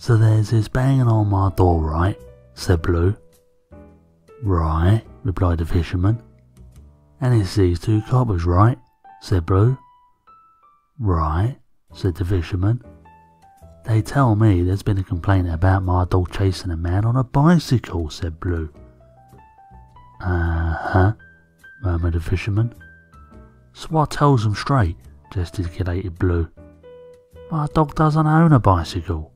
So there's this banging on my door, right? Said Blue. Right, replied the fisherman. And it's these two coppers, right? Said Blue. Right, said the fisherman. They tell me there's been a complaint about my dog chasing a man on a bicycle, said Blue. Uh-huh, murmured the fisherman. So I tells them straight, gesticulated Blue. My dog doesn't own a bicycle.